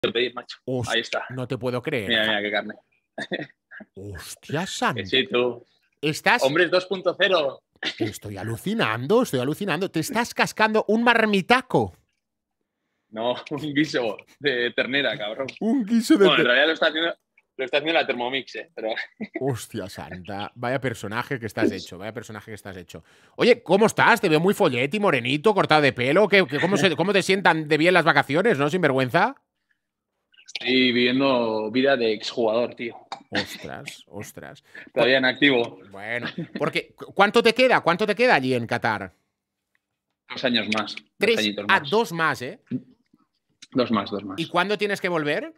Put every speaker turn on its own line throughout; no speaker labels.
pedir, macho. Ahí está.
No te puedo creer.
Mira qué carne.
Hostia santa.
Sí, tú.
Estás...
Hombres 2.0.
Estoy alucinando, estoy alucinando. Te estás cascando un marmitaco.
No, un guiso de ternera, cabrón.
Un guiso de
Bueno, en realidad lo está haciendo la Thermomix, pero...
Hostia santa. Vaya personaje que estás hecho, vaya personaje que estás hecho. Oye, ¿cómo estás? Te veo muy folleti, morenito, cortado de pelo. ¿Cómo te sientan de bien las vacaciones, no? Sin vergüenza.
Estoy viviendo vida de exjugador, tío.
Ostras, ostras.
Todavía en activo.
Bueno, porque ¿cuánto te queda? ¿Cuánto te queda allí en Qatar?
2 años más.
3
2 añitos
a
más.
2 más, ¿eh?
2 más, 2 más.
¿Y cuándo tienes que volver?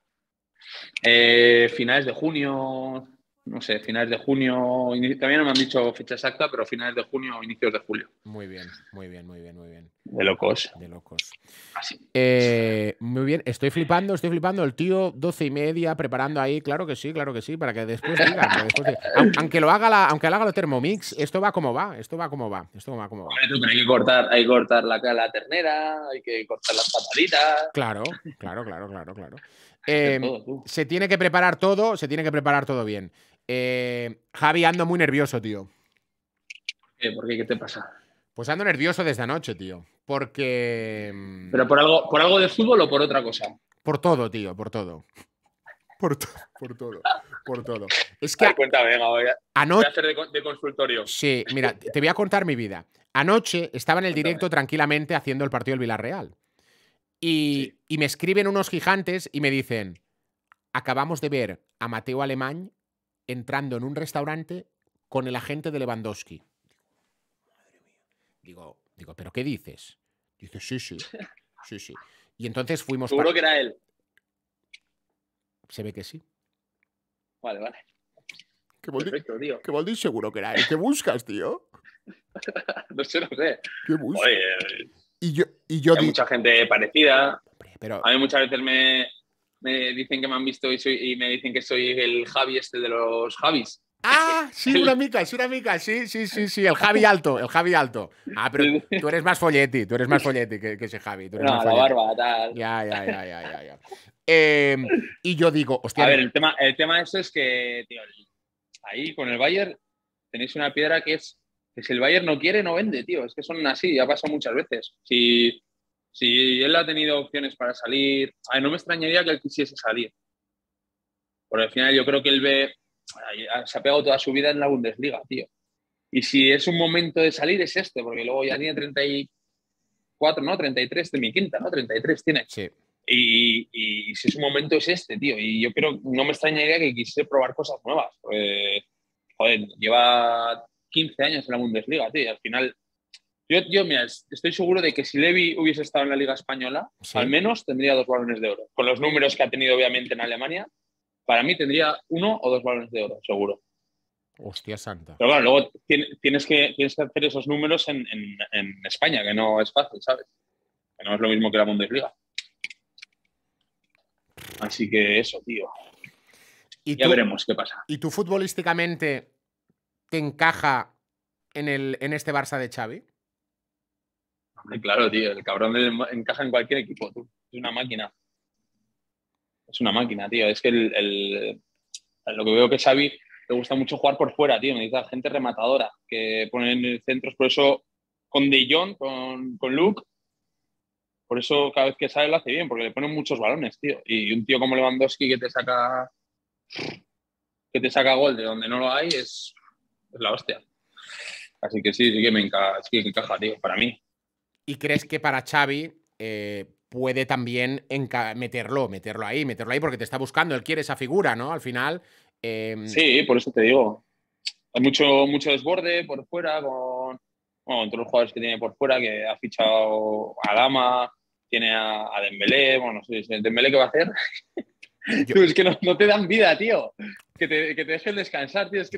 Finales de junio, no sé, finales de junio. También no me han dicho fecha exacta, pero finales de junio o inicios de julio.
Muy bien, muy bien, muy bien, muy bien.
De locos.
De locos.
Así.
Muy bien, estoy flipando. El tío 12:30 preparando ahí, claro que sí, para que después digan. Aunque lo haga la Thermomix, esto va como va.
Pero hay que cortar la ternera, hay que cortar las pataditas.
Claro.
Todo,
se tiene que preparar todo bien. Javi, ando muy nervioso, tío.
¿Por qué? ¿Qué te pasa?
Pues ando nervioso desde anoche, tío. Porque...
¿Pero por algo de fútbol o por otra cosa?
Por todo, tío, por todo. Por todo. Es que...
Cuéntame, venga, voy a hacer de consultorio.
Sí, mira, te voy a contar mi vida. Anoche estaba en el directo tranquilamente haciendo el partido del Villarreal. Y me escriben unos gigantes y me dicen: acabamos de ver a Mateo Alemán entrando en un restaurante con el agente de Lewandowski. Madre mía. Digo, ¿pero qué dices? Dice, sí. Y entonces fuimos...
¿Seguro que era él?
Se ve que sí.
Vale.
Perfecto, tío. ¿Qué Voldi seguro que era él? ¿Qué buscas, tío?
No sé.
¿Qué buscas?
Oye,
y yo
hay mucha gente parecida.
Pero...
A mí muchas veces me dicen que me han visto y me dicen que soy el Javi de los Javis.
Ah, sí, una mica, sí, el Javi alto. Ah, pero tú eres más folleti, que ese Javi. Tú eres más
la
folleti.
barba, tal.
Ya. Y yo digo, hostia...
A ver, el tema eso es que, tío, ahí con el Bayern tenéis una piedra que es que si el Bayern no quiere, no vende, tío. Es que son así, ya pasado muchas veces. Si él ha tenido opciones para salir, no me extrañaría que él quisiese salir. Porque al final yo creo que él se ha pegado toda su vida en la Bundesliga, tío. Y si es un momento de salir, es este, porque luego ya tiene 34, ¿no? 33 de mi quinta, ¿no? 33 tiene.
Sí.
Y si es un momento, es este, tío. Y yo creo, no me extrañaría que quisiese probar cosas nuevas. Joder, lleva 15 años en la Bundesliga, tío. Y al final, yo mira, estoy seguro de que si Levi hubiese estado en la Liga Española, al menos tendría 2 balones de oro. Con los números que ha tenido, obviamente, en Alemania, para mí tendría 1 o 2 balones de oro, seguro.
Hostia santa.
Pero claro, luego tienes que hacer esos números en España, que no es fácil, ¿sabes? Que no es lo mismo que la Bundesliga. Así que eso, tío. Ya veremos qué pasa.
¿Y tú futbolísticamente te encaja en este Barça de Xavi?
Hombre, claro, tío. El cabrón encaja en cualquier equipo, tú. Es una máquina. Es una máquina, tío. Es que lo que veo que Xavi le gusta mucho jugar por fuera, tío. Me dice gente rematadora que ponen centros. Por eso con De Jong, con Luke, por eso cada vez que sale lo hace bien, porque le ponen muchos balones, tío. Y un tío como Lewandowski que te saca gol de donde no lo hay es la hostia. Así que sí que sí que encaja, tío, para mí.
¿Y crees que para Xavi puede también meterlo ahí, porque te está buscando, él quiere esa figura, ¿no? Al final...
Sí, por eso te digo. Hay mucho desborde por fuera con todos los jugadores que tiene por fuera, que ha fichado a Dama, tiene a Dembélé, bueno, no sé, ¿Dembélé qué va a hacer? Tú, es que no te dan vida, tío. Que te dejen descansar, tío.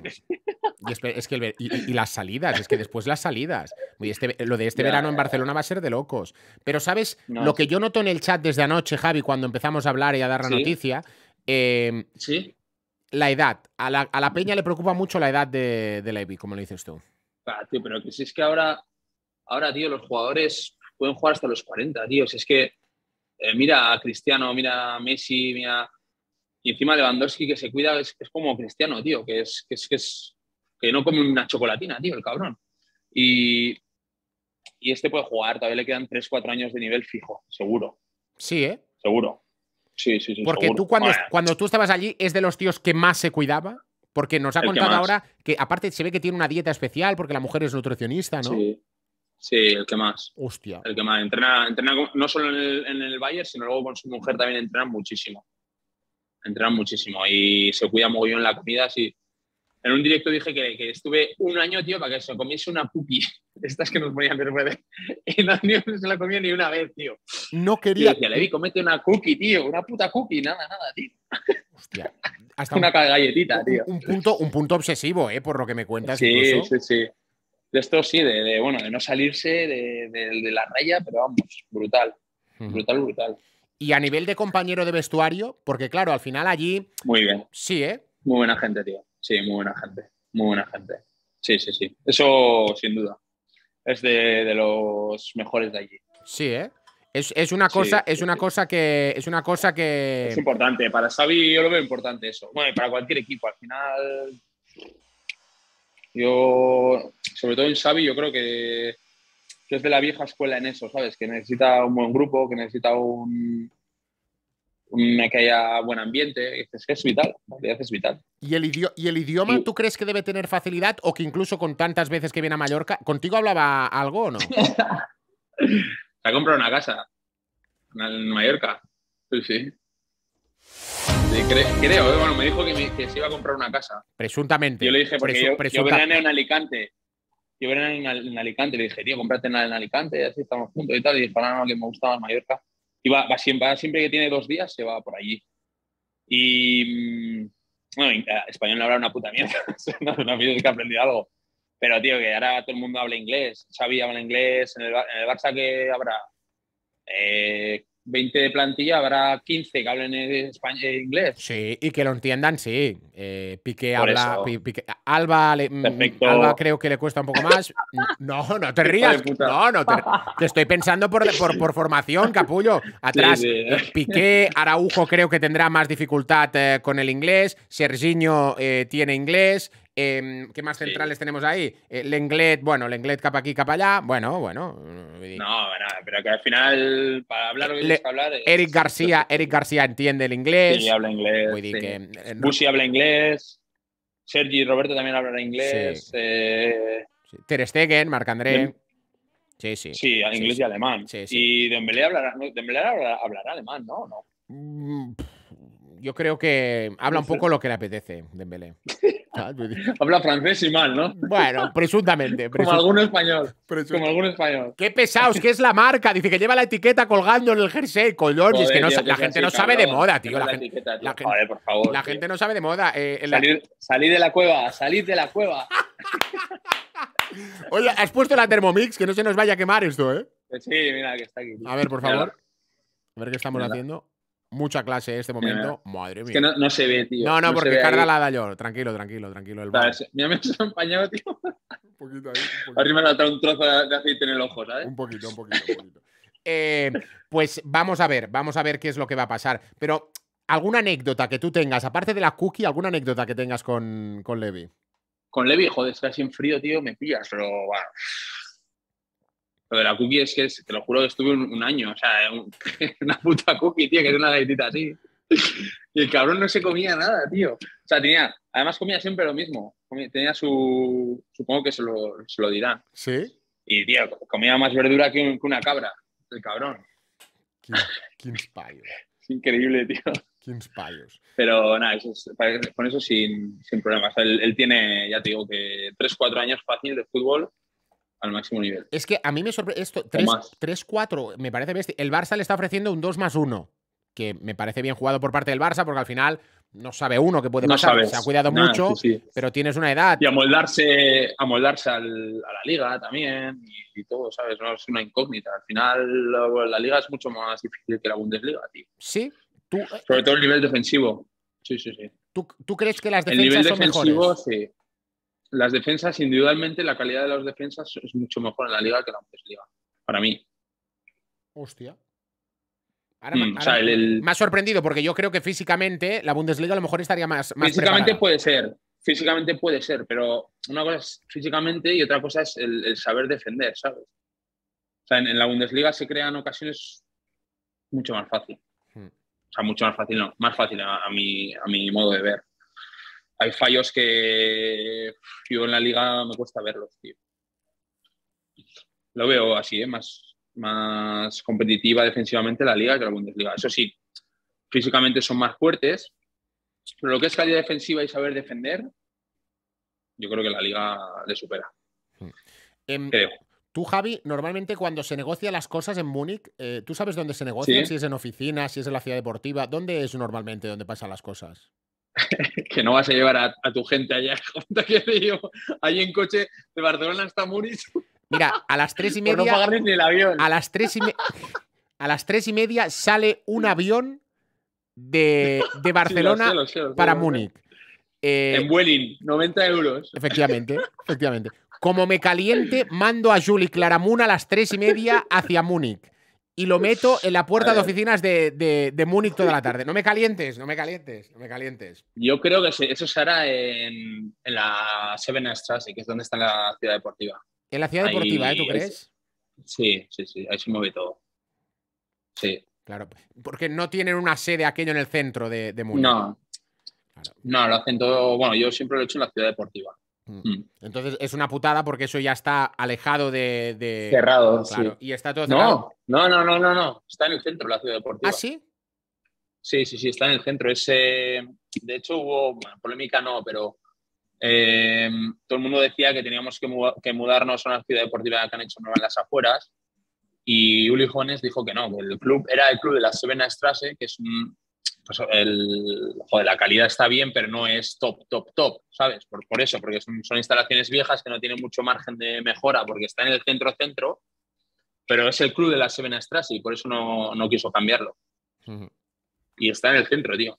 Y las salidas, es que después las salidas. Lo de este verano en Barcelona va a ser de locos. Pero, ¿sabes? Lo que yo noto en el chat desde anoche, Javi, cuando empezamos a hablar y a dar la noticia,
sí.
La edad. A la peña le preocupa mucho la edad de Levi, como lo dices tú.
Tío, pero que si es que ahora, tío, los jugadores pueden jugar hasta los 40, tío. Si es que Mira a Cristiano, mira a Messi, mira... Y encima Lewandowski que se cuida es como Cristiano, tío, que no come una chocolatina, tío, el cabrón. Y, y este puede jugar, todavía le quedan 3 4 años de nivel fijo, seguro.
Sí, ¿eh?
Seguro. Sí,
Porque
seguro.
tú cuando tú estabas allí es de los tíos que más se cuidaba. Porque nos ha
El que
contado
más.
ahora que aparte se ve que tiene una dieta especial porque la mujer es nutricionista, ¿no?
Sí, el que más.
Hostia.
El que más. Entrena no solo en el Bayern, sino luego con su mujer también entrenan muchísimo. Entrenan muchísimo y se cuida mogollón la comida, sí. En un directo dije que estuve un año, tío, para que se comiese una pupi. Estas que nos ponían después y no se la comía ni una vez, tío.
No
Y
quería.
decía, Levi, comete una cookie, tío. Una puta cookie. Nada, tío.
Hostia. Hasta
una galletita, tío.
Un punto obsesivo, por lo que me cuentas
sí,
incluso.
Sí. De esto sí, de no salirse de la raya, pero vamos, brutal. Brutal.
Y a nivel de compañero de vestuario, porque claro, al final allí.
Muy bien.
Sí,
Muy buena gente, tío. Sí, muy buena gente. Muy buena gente. Sí. Eso sin duda. Es de los mejores de allí.
Sí, es una cosa, es una cosa que. Es una cosa que.
Es importante. Para Xavi yo lo veo importante eso. Bueno, y para cualquier equipo. Al final. Yo, sobre todo en Xavi, yo creo que es de la vieja escuela en eso, ¿sabes? Que necesita un buen grupo, que necesita que haya buen ambiente. Es vital. En realidad es vital.
¿Y el idioma tú crees que debe tener facilidad o que incluso con tantas veces que viene a Mallorca, ¿contigo hablaba algo o no?
Se ha comprado una casa en Mallorca. Sí. Creo, bueno, me dijo que se iba a comprar una casa.
Presuntamente.
Yo le dije, porque yo veraneo en Alicante. Yo veraneo en Alicante. Le dije, tío, cómprate en Alicante, así estamos juntos y tal. Y dije, no, que me gustaba en Mallorca. Y va siempre que tiene 2 días, se va por allí. Y bueno, español no habla una puta mierda. No pienso que ha aprendido algo. Pero, tío, que ahora todo el mundo habla inglés. Xavi habla inglés. En el Barça que habrá 20 de plantilla, habrá 15 que hablen inglés.
Sí, y que lo entiendan, sí. Piqué
Por
habla.
eso.
Alba,
Perfecto.
creo que le cuesta un poco más. No te rías. No, te estoy pensando por formación, capullo. Atrás,
Sí.
Piqué, Araujo creo que tendrá más dificultad con el inglés. Serginho tiene inglés. ¿Qué más centrales tenemos ahí? Lenglet, Lenglet capa aquí, capa allá. Bueno.
No, pero que al final, para hablar lo que tienes que hablar.
Eric García entiende el inglés.
Sí, habla inglés.
Sí.
Busi habla inglés. Sergi y Roberto también hablan inglés.
Sí. Ter Stegen, Marc-André. Sí.
Sí, inglés y alemán.
Sí.
Y Dembélé hablará alemán, ¿no? No.
Yo creo que habla un poco lo que le apetece, Dembélé.
Habla francés y mal, ¿no?
Bueno, presuntamente.
Como algún español. Como algún español.
Qué pesados, ¿qué es la marca? Dice que lleva la etiqueta colgando en el jersey, coño. Es que
Tío,
la gente no sabe de moda, tío.
Joder, por favor.
La gente no sabe de moda.
Salid de la cueva, salid de la cueva.
Oye, has puesto la Thermomix, que no se nos vaya a quemar esto, ¿eh?
Sí, mira, que está aquí.
A ver, por favor. A ver qué estamos haciendo. Mucha clase este momento. Madre mía.
Es que no se ve, tío.
No, porque carga la da yo. Tranquilo. El
mira, me he empañado, tío.
Un poquito ahí.
Arriba me ha dado un trozo de aceite en el ojo, ¿sabes?
Un poquito. Pues vamos a ver qué es lo que va a pasar. Pero, ¿alguna anécdota que tú tengas, aparte de la cookie, alguna anécdota que tengas con Levi?
Con Levi, joder, es que así en frío, tío, me pillas, pero bueno. Lo de la cookie es que, te lo juro, que estuve un año, o sea, una puta cookie, tío, que era una galletita así. Y el cabrón no se comía nada, tío. O sea, además comía siempre lo mismo. Tenía supongo que se lo dirán.
¿Sí?
Y, tío, comía más verdura que una cabra, el cabrón.
Quins payos.
Es increíble, tío.
Quins payos.
Pero nada, con eso sin problemas. Él tiene, ya te digo, que 3-4 años fácil de fútbol al máximo nivel.
Es que a mí me sorprende esto. 3-4, me parece bestia. El Barça le está ofreciendo un 2+1, que me parece bien jugado por parte del Barça, porque al final no sabe uno qué puede pasar.
Sabes.
Se ha cuidado mucho, sí. Pero tienes una edad.
Y amoldarse a la liga también y todo, ¿sabes? No es una incógnita. Al final la liga es mucho más difícil que la Bundesliga, tío.
Sí.
Sobre todo el nivel defensivo. Sí.
¿Tú crees que las defensas son mejores?
El nivel defensivo, sí. Las defensas, individualmente, la calidad de las defensas es mucho mejor en la liga que en la Bundesliga. Para mí.
Hostia.
O sea,
me ha sorprendido porque yo creo que físicamente la Bundesliga a lo mejor estaría más
físicamente
preparada.
físicamente puede ser, pero una cosa es físicamente y otra cosa es el saber defender, ¿sabes? O sea, en la Bundesliga se crean ocasiones mucho más fácil. O sea, mucho más fácil, no, más fácil a mi modo de ver. Hay fallos que yo en la liga me cuesta verlos, tío. Lo veo así, más competitiva defensivamente la liga que la Bundesliga. Eso sí, físicamente son más fuertes, pero lo que es calidad defensiva y saber defender, yo creo que la liga le supera. Creo.
Tú, Javi, normalmente cuando se negocian las cosas en Múnich, ¿tú sabes dónde se negocian?
¿Sí?
Si es en oficinas, si es en la ciudad deportiva. ¿Dónde es normalmente donde pasan las cosas?
Que no vas a llevar a tu gente allá, ahí en coche de Barcelona hasta Múnich.
Mira, a las 3:30.
Por no pagarles ni el avión.
A las 3:30 sale un avión de Barcelona
lo sé,
para Múnich.
En Vueling, 90 euros.
Efectivamente. Como me caliente, mando a Juli Claramunt a las 3:30 hacia Múnich. Y lo meto en la puerta de oficinas de Múnich toda la tarde. No me calientes.
Yo creo que eso se hará en la Sevenstrasse, que es donde está la ciudad deportiva.
En la ciudad deportiva, ¿tú crees?
Sí, ahí se mueve todo. Sí.
Claro, porque no tienen una sede aquello en el centro de Múnich.
No, lo hacen todo. Bueno, yo siempre lo he hecho en la ciudad deportiva.
Entonces es una putada porque eso ya está alejado de...
Cerrado,
claro,
sí.
Y está todo cerrado.
No. Está en el centro de la ciudad deportiva.
¿Ah, sí?
Sí, está en el centro. De hecho, hubo polémica, no, pero todo el mundo decía que teníamos que mudarnos a una ciudad deportiva que han hecho nueva en las afueras. Y Uli Jones dijo que no, que el club era el club de la Sevenstrasse, que es la calidad está bien, pero no es top, ¿sabes? Por eso, porque son instalaciones viejas que no tienen mucho margen de mejora, porque está en el centro, pero es el club de la Sevenstrasse y por eso no quiso cambiarlo. Y está en el centro, tío.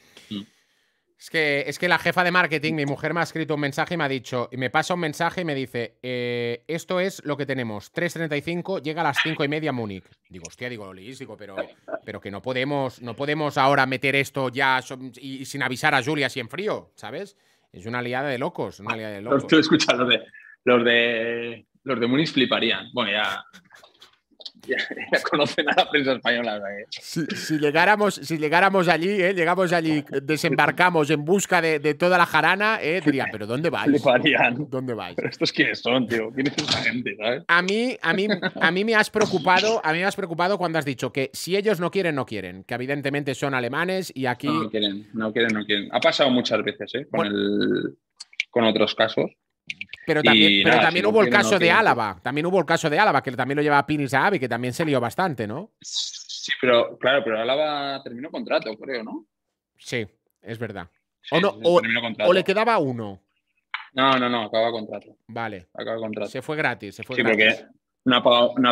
Es que la jefa de marketing, mi mujer me ha escrito un mensaje y me ha dicho, y me pasa un mensaje y me dice, esto es lo que tenemos, 3:35, llega a las 5:30 Múnich. Digo, hostia, Lolis, pero que no podemos ahora meter esto ya y sin avisar a Julia así en frío, ¿sabes? Es una liada de locos,
Tú escuchas, los de Múnich fliparían. Bueno, ya conocen a la prensa española.
Si llegáramos allí, llegamos allí, desembarcamos en busca de toda la jarana, dirían, ¿pero dónde vais?
Fliparían.
¿Dónde vais?
¿Pero estos quiénes son, tío? ¿Quién es esta gente, sabes?
A mí me has preocupado cuando has dicho que si ellos no quieren, que evidentemente son alemanes y aquí...
No quieren. Ha pasado muchas veces, con otros casos.
Pero también hubo el caso de Álava. También hubo el caso de Álava, que también lo lleva Pini Zahavi, que también se lió bastante, ¿no?
Sí, pero Álava terminó contrato, creo, ¿no?
Sí, es verdad.
Sí,
o le quedaba uno.
No, acaba contrato.
Vale.
Acaba contrato.
Se fue gratis.
Porque no ha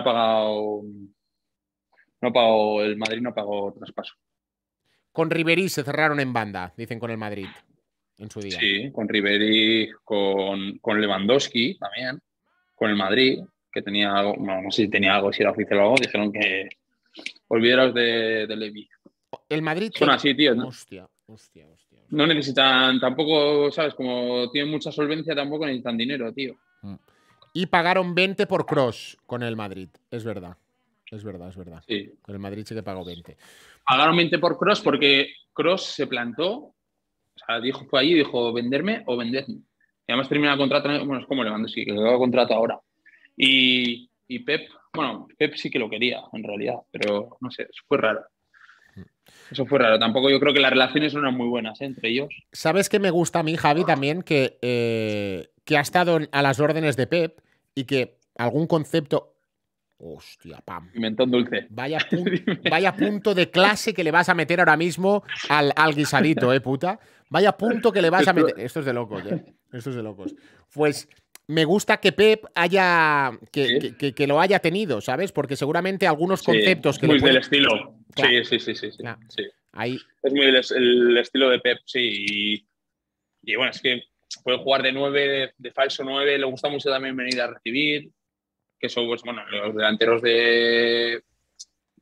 pagado el Madrid, no pagó traspaso.
Con Ribery se cerraron en banda, dicen con el Madrid. En su día.
Sí, con Ribery, con Lewandowski también, con el Madrid, que tenía algo, no sé si tenía algo, si era oficial o algo, dijeron que olvidaros de Levy.
El Madrid...
Son así, tío, ¿no?
Hostia.
No necesitan, tampoco, ¿sabes? Como tienen mucha solvencia, tampoco necesitan dinero, tío.
Y pagaron 20 por Kroos con el Madrid, es verdad.
Sí.
Con el Madrid sí que pagó 20.
Pagaron 20 por Kroos porque Kroos se plantó. O sea, fue allí y dijo, venderme o venderme. Y además termina el contrato, bueno, es como Lewandowski, que le da contrato ahora. Y Pep sí que lo quería, en realidad, pero no sé, eso fue raro. Tampoco yo creo que las relaciones no eran muy buenas entre ellos.
¿Sabes qué me gusta a mí, Javi, también? Que ha estado a las órdenes de Pep y que algún concepto... Hostia, pam.
Pimentón dulce.
Vaya punto de clase que le vas a meter ahora mismo al guisadito, puta. Vaya punto que le vas a meter. Esto es de locos, Esto es de locos. Pues me gusta que Pep que lo haya tenido, ¿sabes? Porque seguramente algunos conceptos que
muy del estilo.
Claro.
Sí.
Ahí.
Es muy el estilo de Pep, sí. Y bueno, es que puede jugar de 9, de falso 9. Le gusta mucho también venir a recibir. Que son, pues, bueno, los delanteros de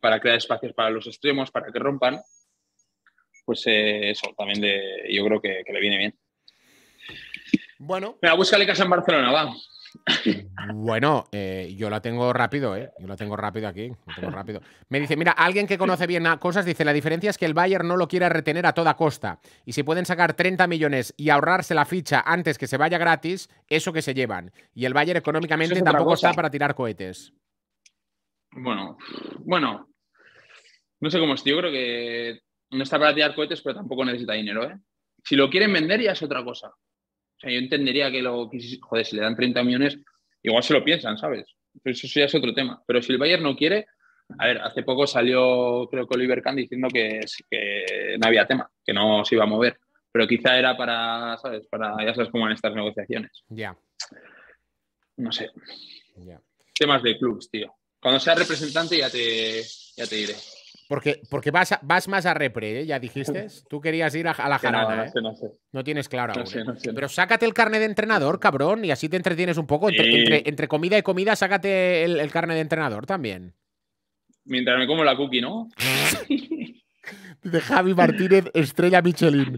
para crear espacios para los extremos, para que rompan. Pues eso, también yo creo que le viene bien.
Bueno.
Mira, búscale casa en Barcelona, va.
Bueno, yo la tengo rápido, ¿eh? Yo la tengo rápido aquí. Lo tengo rápido. Me dice, mira, alguien que conoce bien cosas dice, la diferencia es que el Bayern no lo quiere retener a toda costa. Y si pueden sacar 30 millones y ahorrarse la ficha antes que se vaya gratis, eso que se llevan. Y el Bayern económicamente tampoco está para tirar cohetes.
Bueno, no sé cómo es. Yo creo que no está para tirar cohetes, pero tampoco necesita dinero, ¿eh? Si lo quieren vender ya es otra cosa. O sea, yo entendería que joder, si le dan 30 millones, igual se lo piensan, ¿sabes? Pero eso ya es otro tema. Pero si el Bayern no quiere, a ver, hace poco salió, creo que Oliver Kahn diciendo que no había tema, que no se iba a mover. Pero quizá era para, ¿sabes? Ya sabes cómo van estas negociaciones.
Ya.
No sé.
Ya.
Temas de clubs, tío. Cuando sea representante ya te diré.
Porque vas más a repre, ¿eh? Ya dijiste. Tú querías ir a la jarana, ¿eh?
No sé.
No tienes claro aún.
No sé.
Pero sácate el carnet de entrenador, cabrón, y así te entretienes un poco. Entre comida y comida, sácate el carnet de entrenador también.
Mientras me como la cookie, ¿no?
Dice Javi Martínez, estrella Michelin.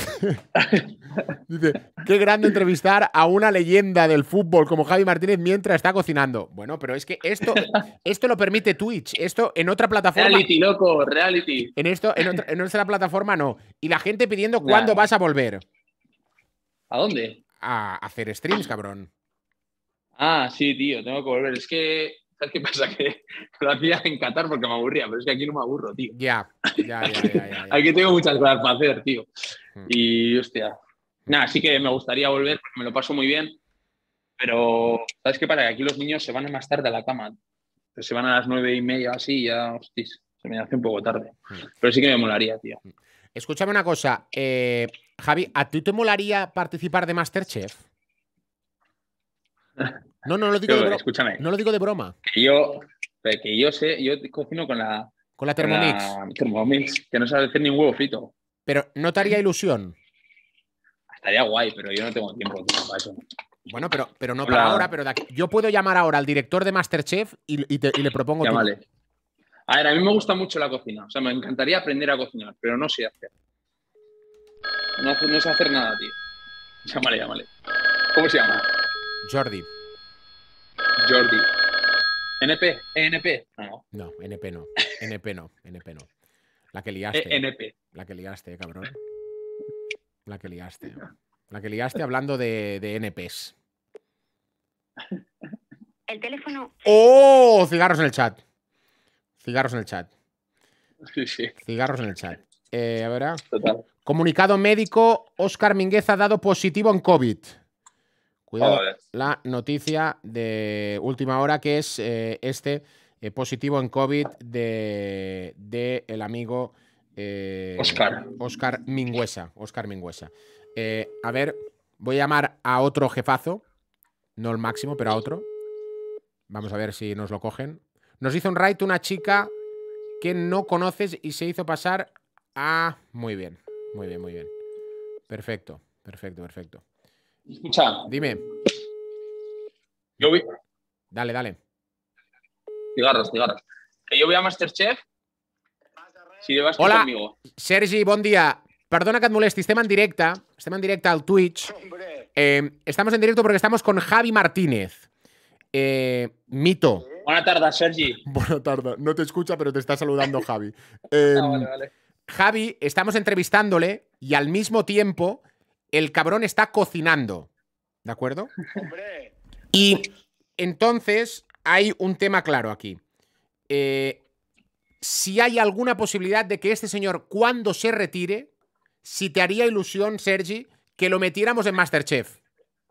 Dice, qué grande entrevistar a una leyenda del fútbol como Javi Martínez mientras está cocinando. Bueno, pero es que esto lo permite Twitch. Esto en otra plataforma.
Reality, loco, reality.
En otra plataforma no. Y la gente pidiendo cuándo vas a volver.
¿A dónde?
A hacer streams, cabrón.
Ah, sí, tío, tengo que volver. Es que, ¿sabes qué pasa? Que lo hacía en Qatar porque me aburría, pero es que aquí no me aburro, tío.
Ya.
Aquí tengo muchas cosas para hacer, tío. Y, hostia. Nada, sí que me gustaría volver porque me lo paso muy bien. Pero, ¿sabes qué pasa? Que aquí los niños se van más tarde a la cama. Entonces se van a las 9:30 así y ya, hostis, se me hace un poco tarde. Pero sí que me molaría, tío.
Escúchame una cosa. Javi, ¿a ti te molaría participar de MasterChef? No lo digo de broma.
Escúchame.
No lo digo de broma.
Que yo cocino con la
Thermomix.
Thermomix, que no sabe hacer ni un huevo frito.
Pero ¿no te haría ilusión?
Estaría guay, pero yo no tengo tiempo para eso.
Bueno, pero no para ahora, pero de aquí. Yo puedo llamar ahora al director de MasterChef y le propongo.
Llámale. A ver, a mí me gusta mucho la cocina. O sea, me encantaría aprender a cocinar, pero no sé hacer. No sé hacer nada, tío. Llámale. ¿Cómo se llama?
Jordi.
¿NP? ¿ENP?
No, NP no. NP no. La que liaste.
ENP.
La que liaste, cabrón. La que liaste hablando de NPs.
El teléfono.
¡Oh! Cigarros en el chat.
Sí.
Cigarros en el chat. A ver.
Total.
Comunicado médico: Óscar Mínguez ha dado positivo en COVID. Cuidado.
Joder.
La noticia de última hora que es positivo en COVID de el amigo Óscar Mingüesa. A ver, voy a llamar a otro jefazo. No el máximo, pero a otro. Vamos a ver si nos lo cogen. Nos hizo un raid una chica que no conoces y se hizo pasar a... Muy bien. Perfecto.
Escucha.
Dime.
Yo voy...
Dale.
Cigarros. Que yo voy a MasterChef. Si llevas
Hola,
conmigo.
Sergi, bon dia. Perdona que et molesti, estem en directe al Twitch. Estamos en directo porque estamos con Javi Martínez. Mito.
Buenas tardes, Sergi.
Buenas tardes. No te escucha, pero te está saludando Javi.
Vale.
Javi, estamos entrevistándole y al mismo tiempo el cabrón está cocinando. ¿De acuerdo?
Hombre.
Y entonces hay un tema claro aquí. Si hay alguna posibilidad de que este señor, cuando se retire, si te haría ilusión, Sergi, que lo metiéramos en MasterChef.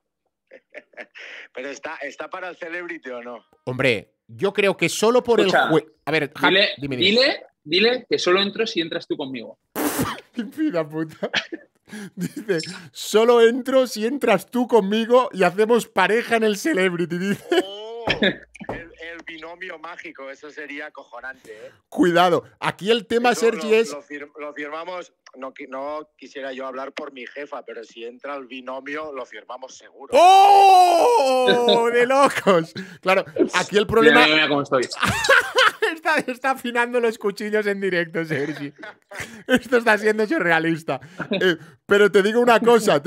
Pero está para el Celebrity o no.
Hombre, yo creo que solo por
Escucha,
el juego. A ver, Javi,
dile que solo entro si entras tú conmigo.
¡Qué pida puta! Dice, solo entro si entras tú conmigo y hacemos pareja en el Celebrity. Dice.
el binomio mágico, eso sería acojonante, ¿eh?
Cuidado, aquí el tema,
Eso
Sergi, es...
lo firmamos, no quisiera yo hablar por mi jefa, pero si entra el binomio, lo firmamos seguro.
¡Oh! ¡De locos! Claro, aquí el problema...
Mira, mira cómo estoy.
Está afinando los cuchillos en directo, Sergi. Esto está siendo surrealista. Pero te digo una cosa,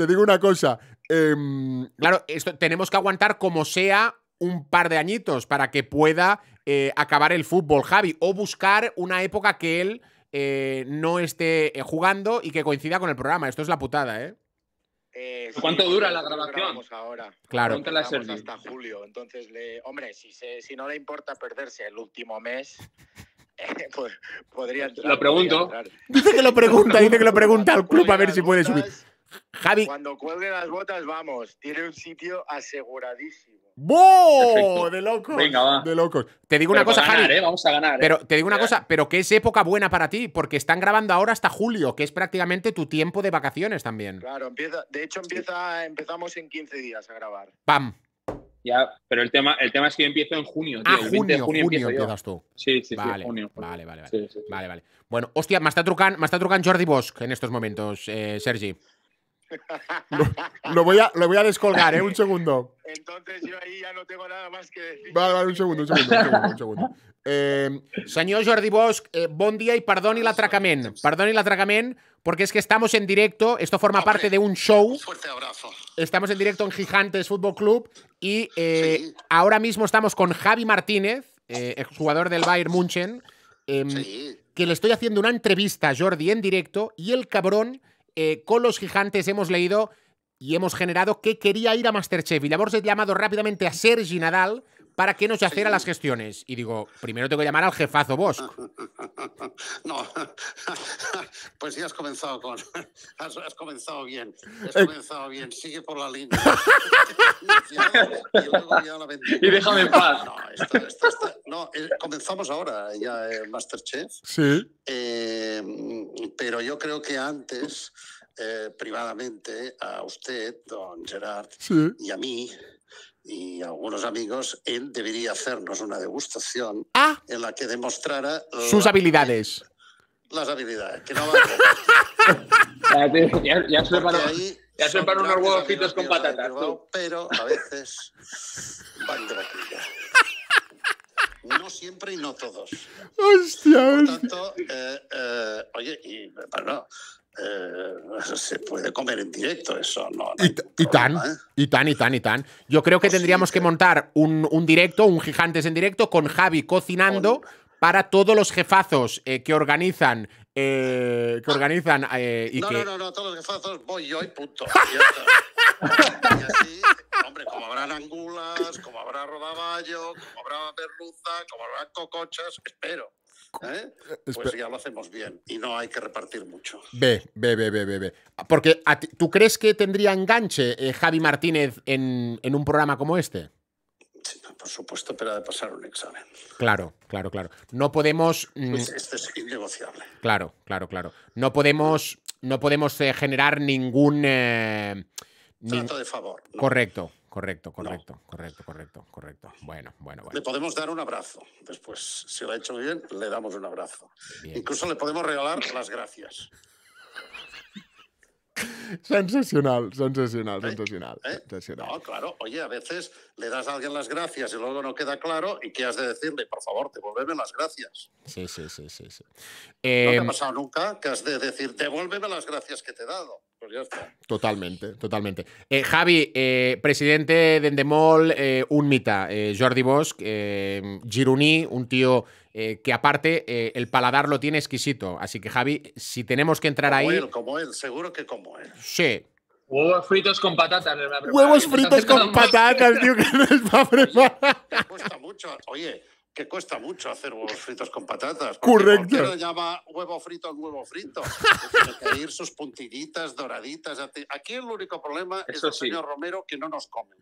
claro, esto tenemos que aguantar como sea un par de añitos para que pueda acabar el fútbol, Javi, o buscar una época que él no esté jugando y que coincida con el programa. Esto es la putada, ¿eh?
¿Cuánto dura la grabación?
Ahora.
Claro.
Hasta julio. Entonces, hombre, si no le importa perderse el último mes, pues podría entrar.
Lo pregunto.
Dice que lo pregunta al club a ver si puede subir. Javi.
Cuando cuelgue las botas, vamos, tiene un sitio aseguradísimo.
¡Boh! De locos.
Venga, va.
De locos. Te digo una cosa,
ganar,
Javi.
Vamos a ganar.
Pero te digo una cosa, pero que es época buena para ti, porque están grabando ahora hasta julio, que es prácticamente tu tiempo de vacaciones también.
Claro, empezamos en 15 días a grabar.
¡Pam!
Ya, pero el tema es que yo empiezo en junio, tío.
Ah,
El 20 de junio
empiezas tú.
Sí,
Vale,
junio.
Vale.
Sí.
Vale. Bueno, hostia, m'està trucant Jordi Bosch en estos momentos, Sergi. Lo voy a descolgar, un segundo.
Entonces yo ahí ya no tengo nada más que decir.
Vale, un segundo. Senyor Jordi Bosch, bon día y perdoni l'atracament. Perdoni l'atracament, porque es que estamos en directo, esto forma parte de un show.
Un fuerte abrazo.
Estamos en directo en Gigantes Fútbol Club y
Sí.
ahora mismo estamos con Javi Martínez, exjugador del Bayern München,
Sí.
que le estoy haciendo una entrevista a Jordi en directo y el cabrón, con los Gigantes hemos leído y hemos generado que quería ir a Masterchef. Y llavors he llamado rápidamente a Sergi Nadal para que nos hiciera las gestiones. Y digo, primero tengo que llamar al jefazo Bosch.
No, pues ya has comenzado has comenzado bien. Has comenzado bien. Sigue por la línea. Y luego ya la bendigo.
Y déjame en paz.
No, comenzamos ahora ya Masterchef.
Sí.
Pero yo creo que antes, privadamente, a usted, don Gerard,
Sí.
y a mí y a algunos amigos, él debería hacernos una degustación en la que demostrara
sus habilidades.
Las habilidades, que no van
Ya se preparan unos huevos fritos con patatas.
Bilbao, pero a veces van de vaquilla. No siempre y no todos.
Hostia.
Por tanto, oye, y bueno, se puede comer en directo, eso no.
Y tan. Yo creo que tendríamos que montar un directo, un Gigantes en directo, con Javi cocinando para todos los jefazos que organizan. No,
todos los jefazos voy yo y punto. Y así, hombre, como habrán angulas, como habrá rodaballo, como habrá merluza, como habrá cocochas, espero. Pues ya lo hacemos bien y no hay que repartir mucho.
Ve. Porque ¿tú crees que tendría enganche Javi Martínez en un programa como este?
Sí, por supuesto, pero ha de pasar un examen.
Claro. No podemos...
Esto es innegociable.
Claro. No podemos generar ningún...
Trato de favor. ¿no?
Correcto. Bueno.
Le podemos dar un abrazo. Después, si lo ha hecho bien, le damos un abrazo.
Bien.
Incluso le podemos regalar las gracias.
Sensacional.
No, claro. Oye, a veces le das a alguien las gracias y luego no queda claro y ¿qué has de decirle? Por favor, devuélveme las gracias.
Sí.
¿No te ha pasado nunca que has de decir, devuélveme las gracias que te he dado? Pues ya está.
Totalmente. Javi, presidente d'Endemol, un mita, Jordi Bosch, gironí, un tío que aparte el paladar lo tiene exquisito. Así que, Javi, si tenemos que entrar
Como él, seguro que como él.
Sí.
Huevos fritos con patatas.
Huevos fritos con patatas, tío, que nos va a preparar.
Que cuesta mucho. Oye, que cuesta mucho hacer huevos fritos con patatas.
Correcto.
¿Por qué le llama huevo frito al huevo frito? Tiene que ir sus puntillitas doraditas. Aquí el único problema es el señor Romero, que no nos come.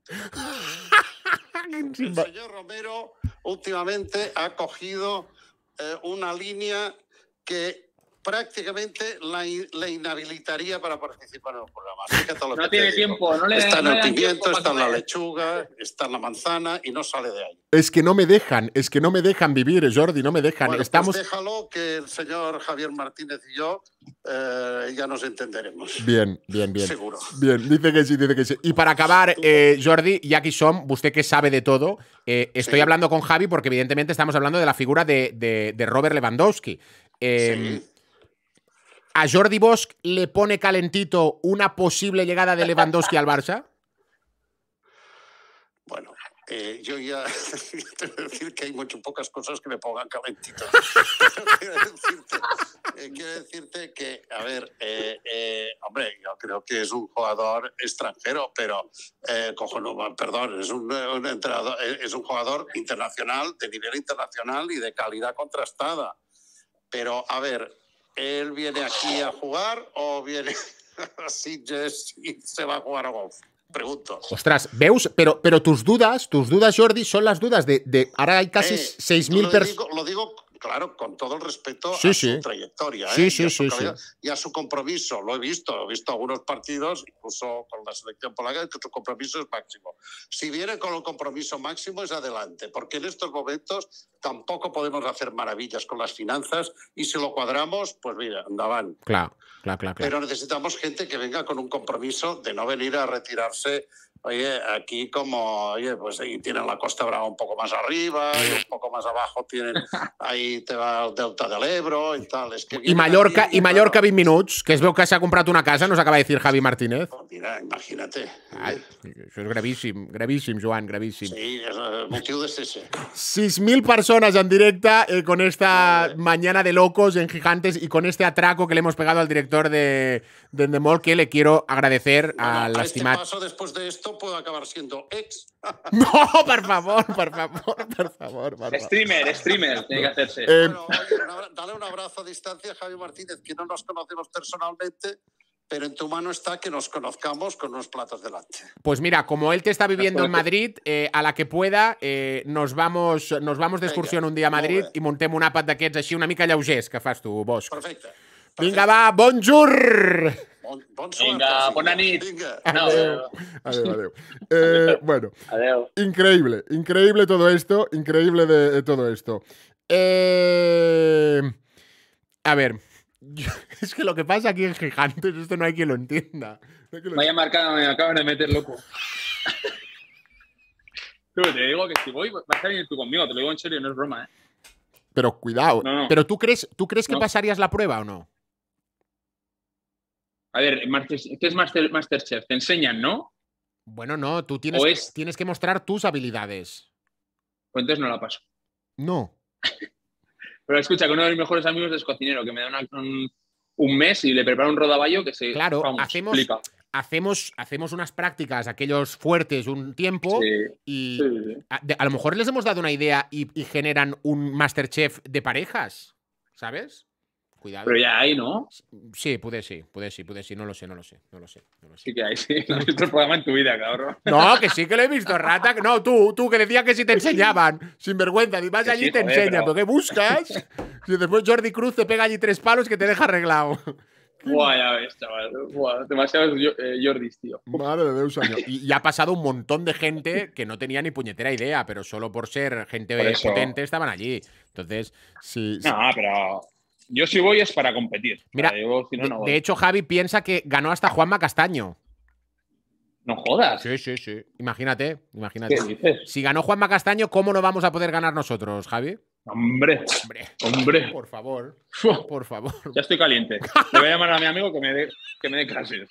El señor Romero últimamente ha cogido una línea que prácticamente le inhabilitaría para participar en el programa. Fíjate lo
No
que
tiene
te digo.
tiempo, no le
Está en
no
el
le dan
pimiento,
tiempo
está en
para
la
comer.
lechuga, está en la manzana y no sale de ahí.
Es que no me dejan vivir, Jordi, no me dejan.
Bueno,
Estamos...
pues déjalo que el señor Javier Martínez y yo ya nos entenderemos.
Bien.
Seguro.
Bien, dice que sí. Y para acabar, Jordi, ya que som, usted que sabe de todo, estoy
Sí.
hablando con Javi porque evidentemente estamos hablando de la figura de Robert Lewandowski.
Sí.
¿A Jordi Bosch le pone calentito una posible llegada de Lewandowski al Barça?
Bueno, yo ya tengo que decir que hay pocas cosas que me pongan calentito. Quiero decirte que, a ver, hombre, yo creo que es un jugador extranjero, pero, perdón, es un entrenador, es un jugador internacional, de nivel internacional y de calidad contrastada. Pero, a ver, ¿él viene aquí a jugar o viene así y se va a jugar a golf? Pregunto.
Ostras, veus, pero tus dudas, Jordi, son las dudas de ahora hay casi 6.000 personas.
Lo digo, claro, con todo el respeto
Sí,
a
sí.
su trayectoria
Sí,
y
sí,
a su
sí,
calidad
sí.
y a su compromiso. Lo he visto algunos partidos, incluso con la selección polaca, que su compromiso es máximo. Si viene con el compromiso máximo es adelante, porque en estos momentos tampoco podemos hacer maravillas con las finanzas y si lo cuadramos, pues mira, andaban.
Claro.
Pero necesitamos gente que venga con un compromiso de no venir a retirarse. Oye, aquí pues ahí tienen la Costa Brava un poco más arriba y un poco más abajo tienen, ahí te va el Delta del Ebro y tal. Es que
I Mallorca 20 minuts, que es veu que s'ha comprat una casa, nos acaba de decir Javi Martínez.
Mira, imagínate.
Ai, això és gravíssim, Joan, gravíssim.
Sí, el motivo es ese.
6.000 personas en directa con esta mañana de locos en Gigantes y con este atraco que le hemos pegado al director de Endemol, que le quiero agradecer al estimat...
Este paso, después de esto, puedo acabar siendo ex.
No, por favor.
Streamer, tiene que hacerse.
Bueno, oye, dale un abrazo a distancia a Javi Martínez, que no nos conocemos personalmente, pero en tu mano está que nos conozcamos con unos platos delante.
Pues mira, como él te está viviendo en Madrid, a la que pueda, nos vamos de excursión un día a Madrid i muntem un àpat d'aquests així una mica lleugers que fas tu, Bosch.
Perfecte.
Vinga, va, bonjour!
Vinga, bona nit.
Vinga.
Adeu. Bueno,
Adeu.
increíble todo esto, a ver, es que lo que pasa aquí en Gigantes, esto no hay quien lo entienda.
Vaya marcada, me acaban de meter loco. Tú, te digo que si voy, vas a venir tú conmigo, te lo digo en serio, no es broma, ¿eh?
Pero cuidado,
No.
¿pero tú crees que
No.
pasarías la prueba o no?
A ver, ¿qué es Masterchef? Te enseñan, ¿no?
Bueno, no, tú
O es-
tienes que mostrar tus habilidades.
Pues entonces no la paso.
No.
Pero escucha, que uno de mis mejores amigos es cocinero, que me da un mes y le prepara un rodaballo que se...
Claro,
vamos, flipa.
hacemos unas prácticas, aquellos fuertes, un tiempo,
Sí,
y
sí.
a lo mejor les hemos dado una idea y generan un Masterchef de parejas, ¿sabes? Cuidado.
Pero ya hay, ¿no?
Sí, puede sí, no lo sé.
Sí que hay, sí. No has visto el programa en tu vida, cabrón.
No, que sí que lo he visto, rata. No, tú, que decía que si te enseñaban. Sinvergüenza, y vas
Que
allí y
sí,
te
joder,
enseña.
pero-
¿Pero qué buscas? Y después Jordi Cruz te pega allí 3 palos que te deja arreglado.
Buah, ya ves, chaval. Buah, demasiados Jordis, tío.
Madre de Dios, año. Y ha pasado un montón de gente que no tenía ni puñetera idea, pero solo por ser gente
Por eso.
potente estaban allí. Entonces, sí.
No, pero yo si voy es para competir.
Mira,
O sea, yo, si no, no voy.
de hecho, Javi piensa que ganó hasta Juanma Castaño.
No jodas.
Sí. Imagínate.
¿Qué dices?
Si ganó Juanma Castaño, ¿cómo no vamos a poder ganar nosotros, Javi?
Hombre,
Hombre, por favor. Por favor.
ya estoy caliente. Le voy a llamar a mi amigo que me dé clases.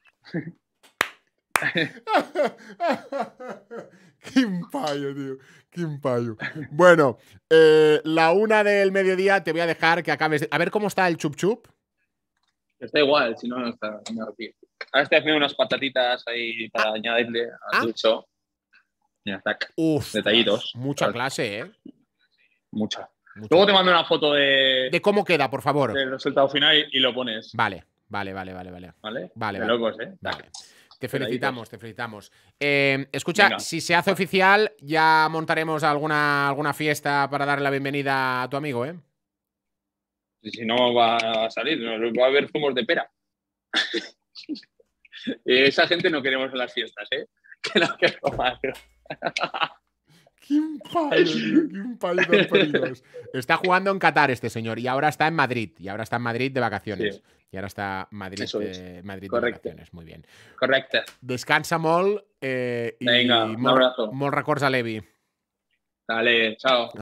Qué payo, tío. Qué payo. Bueno, la 1 del mediodía te voy a dejar que acabes. A ver cómo está el chup chup.
Está igual, si no, no está. No, tío. Ahora estoy haciendo unas patatitas ahí para añadirle al dulce. Ya está.
Uf,
Detallitos.
mucha
Claro.
clase, ¿eh?
Mucha.
Mucha.
Luego te mando una foto
De cómo queda, por favor.
del resultado final y lo pones.
Vale.
¿Vale?
Vale.
De locos, ¿eh?
Vale. Te
Peladitos.
felicitamos. Escucha,
Venga.
si se hace oficial, ya montaremos alguna fiesta para darle la bienvenida a tu amigo, ¿eh?
Si no va a salir, no, va a haber zumos de pera. Esa gente no queremos en las fiestas, ¿eh? Que no queremos.
¡Qué payo, tío! ¡Qué payo tan peligroso! Está jugando en Qatar este señor y ahora está en Madrid. Y ahora está en Madrid de vacaciones.
Sí.
Y ahora está Madrid, Madrid de vacaciones. Muy bien.
Correcte.
Descansa molt
Venga, un
molt,
abrazo.
molt records a Levi.
Dale, chao.